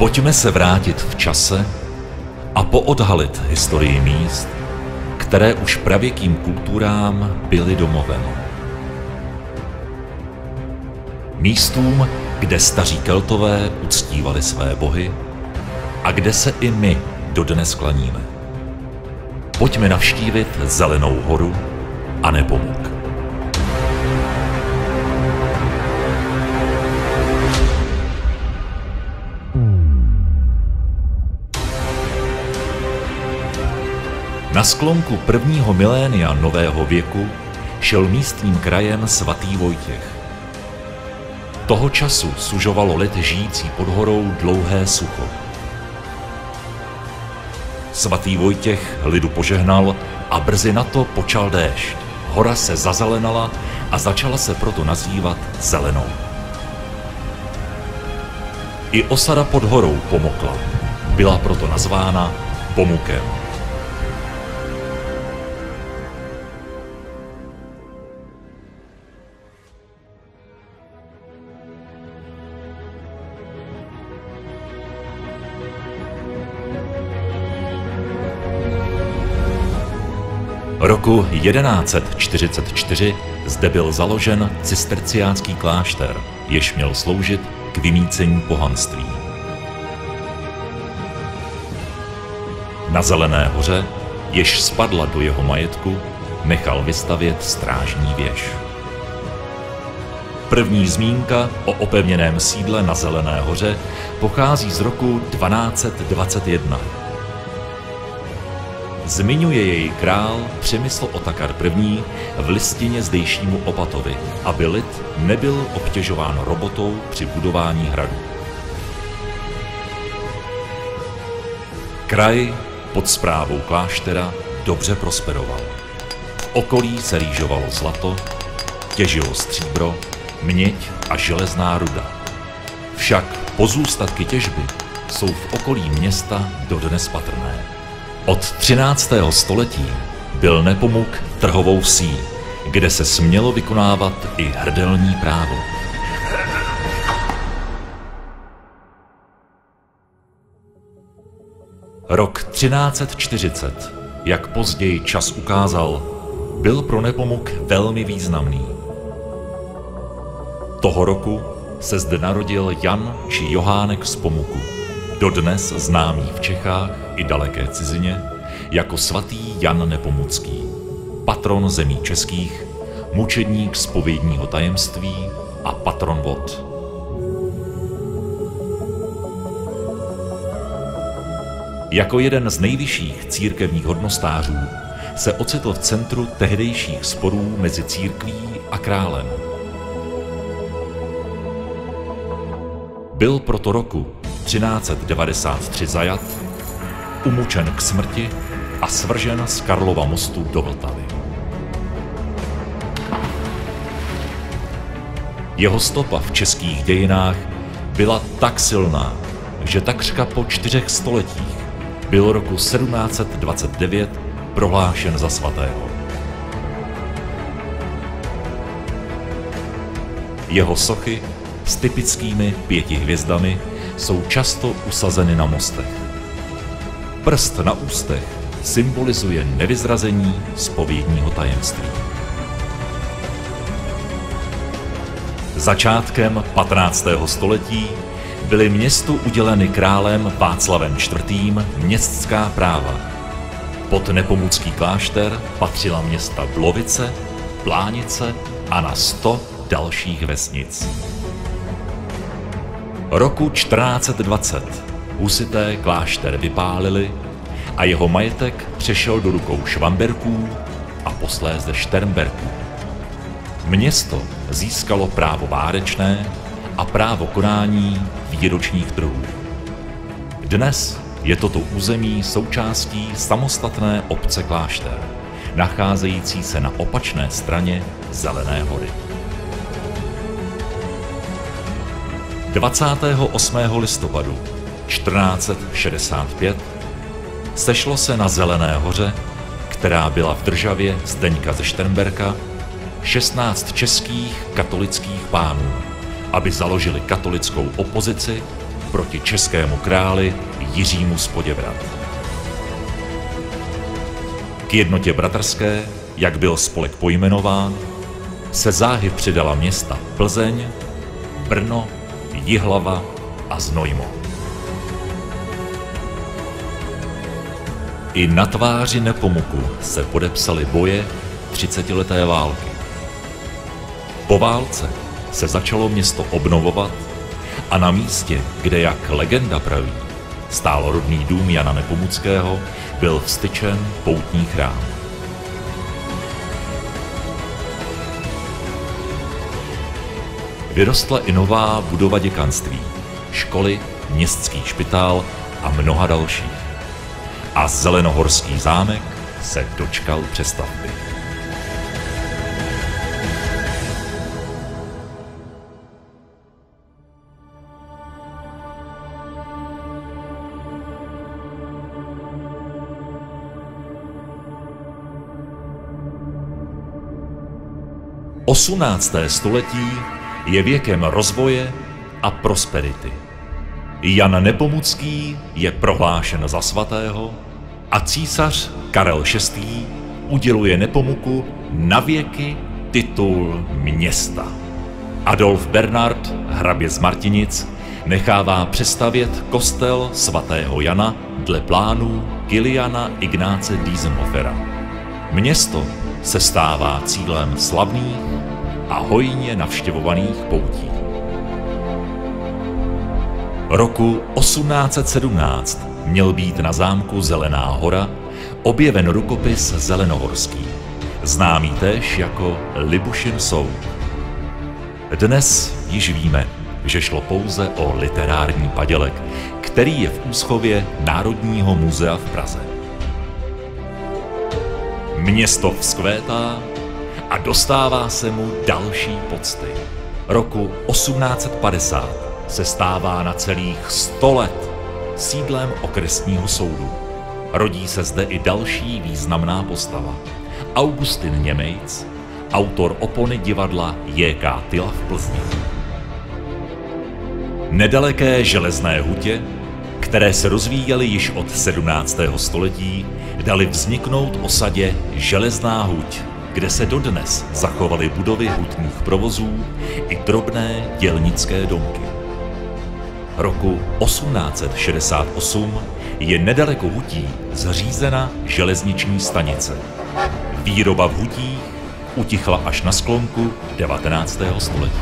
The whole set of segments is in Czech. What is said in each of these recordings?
Pojďme se vrátit v čase a poodhalit historii míst, které už pravěkým kulturám byly domovem. Místům, kde staří Keltové uctívali své bohy a kde se i my dodnes klaníme. Pojďme navštívit Zelenou horu a Nepomuk. Na sklonku prvního milénia nového věku šel místním krajem svatý Vojtěch. Toho času sužovalo lid žijící pod horou dlouhé sucho. Svatý Vojtěch lidu požehnal a brzy na to počal déšť. Hora se zazelenala a začala se proto nazývat Zelenou. I osada pod horou pomokla. Byla proto nazvána Pomukem. Roku 1144 zde byl založen cisterciánský klášter, jež měl sloužit k vymýcení pohanství. Na Zelené hoře, jež spadla do jeho majetku, nechal vystavět strážní věž. První zmínka o opevněném sídle na Zelené hoře pochází z roku 1221. Zmiňuje jej král Přemysl Otakar I. v listině zdejšímu opatovi, aby lid nebyl obtěžován robotou při budování hradu. Kraj pod správou kláštera dobře prosperoval. V okolí se rýžovalo zlato, těžilo stříbro, měď a železná ruda. Však pozůstatky těžby jsou v okolí města dodnes patrné. Od 13. století byl Nepomuk trhovou vsí, kde se smělo vykonávat i hrdelní právo. Rok 1340, jak později čas ukázal, byl pro Nepomuk velmi významný. Toho roku se zde narodil Jan či Johánek z Pomuku, dodnes známý v Čechách i daleké cizině jako svatý Jan Nepomucký, patron zemí českých, mučedník zpovědního tajemství a patron vod. Jako jeden z nejvyšších církevních hodnostářů se ocitl v centru tehdejších sporů mezi církví a králem. Byl proto roku 1393 zajat, umučen k smrti a svržen z Karlova mostu do Vltavy. Jeho stopa v českých dějinách byla tak silná, že takřka po 4 stoletích byl roku 1729 prohlášen za svatého. Jeho sochy s typickými 5 hvězdami jsou často usazeny na mostech. Prst na ústech symbolizuje nevyzrazení zpovědního tajemství. Začátkem 15. století byly městu uděleny králem Václavem IV. Městská práva. Pod Nepomucký klášter patřila města Blovice, Plánice a na 100 dalších vesnic. Roku 1420 husité klášter vypálili a jeho majetek přešel do rukou Švamberků a posléze Šternberků. Město získalo právo válečné a právo konání výročních trhů. Dnes je toto území součástí samostatné obce Klášter, nacházející se na opačné straně Zelené hory. 28. listopadu 1465 sešlo se na Zelené hoře, která byla v državě Zdeňka ze Šternberka, 16 českých katolických pánů, aby založili katolickou opozici proti českému králi Jiřímu z Poděbrad. K jednotě bratrské, jak byl spolek pojmenován, se záhy přidala města Plzeň, Brno, Jihlava a Znojmo. I na tváři Nepomuku se podepsaly boje 30leté války. Po válce se začalo město obnovovat a na místě, kde, jak legenda praví, stál rodný dům Jana Nepomuckého, byl vztyčen poutní chrám. Vyrostla i nová budova děkanství, školy, městský špitál a mnoha dalších. A zelenohorský zámek se dočkal přestavby. Osmnácté století je věkem rozvoje a prosperity. Jan Nepomucký je prohlášen za svatého a císař Karel VI. Uděluje Nepomuku navěky titul města. Adolf Bernard, hrabě z Martinic, nechává přestavět kostel svatého Jana dle plánů Kiliana Ignáce Diesenhofera. Město se stává cílem slavných a hojně navštěvovaných poutí. Roku 1817 měl být na zámku Zelená hora objeven rukopis zelenohorský, známý též jako Libušin soud. Dnes již víme, že šlo pouze o literární padělek, který je v úschově Národního muzea v Praze. Město vzkvétá a dostává se mu další pocty. Roku 1850 se stává na celých 100 let sídlem okresního soudu. Rodí se zde i další významná postava. Augustin Němejc, autor opony divadla J.K. Tyla v Plzni. Nedaleké Železné hutě, které se rozvíjely již od 17. století, dali vzniknout osadě Železná huť, kde se dodnes zachovaly budovy hutních provozů i drobné dělnické domky. Roku 1868 je nedaleko hutí zřízena železniční stanice. Výroba v hutích utichla až na sklonku 19. století.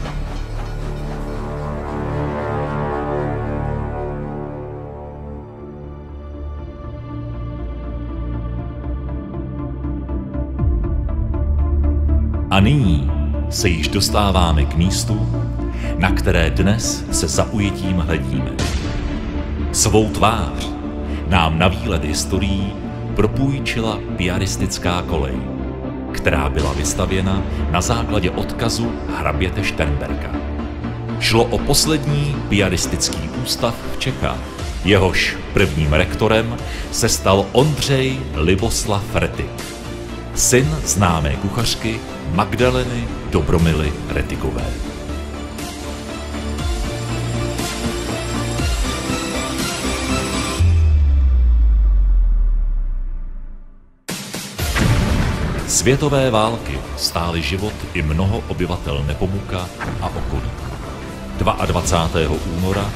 A nyní se již dostáváme k místu, na které dnes se zaujetím hledíme. Svou tvář nám na výlet historií propůjčila piaristická kolej, která byla vystavěna na základě odkazu hraběte Šternberka. Šlo o poslední piaristický ústav v Čechách. Jehož prvním rektorem se stal Ondřej Liboslav Retik, syn známé kuchařky Magdaleny Dobromily Retikové. Světové války stály život i mnoho obyvatel Nepomuka a okolí. 22. února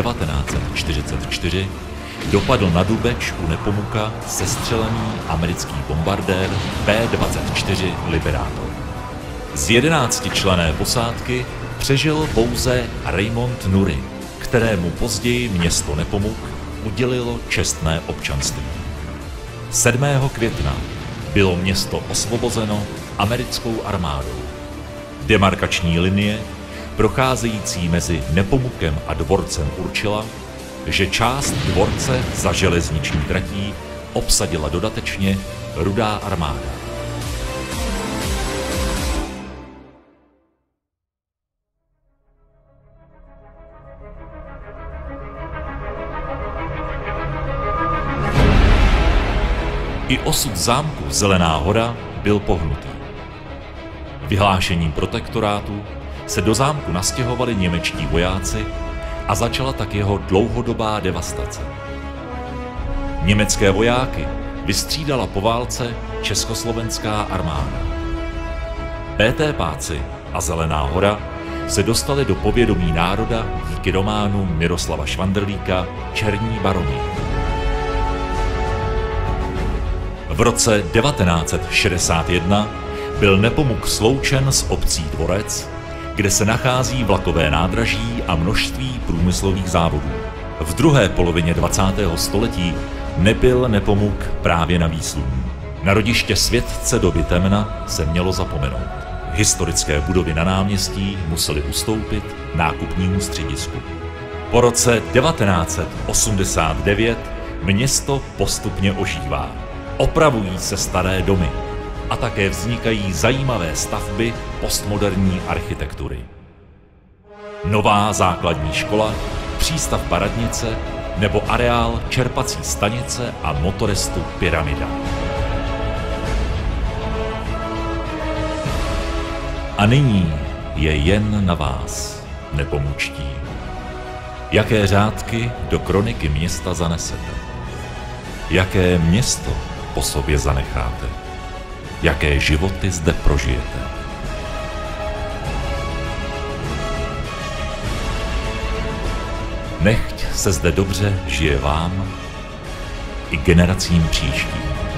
1944 dopadl na Dubeč u Nepomuka sestřelený americký bombardér B-24 Liberator. Z 11členné posádky přežil pouze Raymond Nury, kterému později město Nepomuk udělilo čestné občanství. 7. května bylo město osvobozeno americkou armádou. Demarkační linie, procházející mezi Nepomukem a dvorcem, určila, že část dvorce za železniční tratí obsadila dodatečně Rudá armáda. I osud zámku Zelená hora byl pohnutý. Vyhlášením protektorátu se do zámku nastěhovali němečtí vojáci a začala tak jeho dlouhodobá devastace. Německé vojáky vystřídala po válce československá armáda. PT Páci a Zelená hora se dostali do povědomí národa díky románu Miroslava Švanderlíka Černí baroni. V roce 1961 byl Nepomuk sloučen s obcí Dvorec, kde se nachází vlakové nádraží a množství průmyslových závodů. V druhé polovině 20. století nebyl Nepomuk právě na výsluní. Na rodiště světce doby temna se mělo zapomenout. Historické budovy na náměstí musely ustoupit nákupnímu středisku. Po roce 1989 město postupně ožívá. Opravují se staré domy a také vznikají zajímavé stavby postmoderní architektury. Nová základní škola, přístav Paradnice nebo areál čerpací stanice a motorestu Pyramida. A nyní je jen na vás, nepomučtí. Jaké řádky do kroniky města zanesete? Jaké město po sobě zanecháte? Jaké životy zde prožijete? Nechť se zde dobře žije vám i generacím příštím.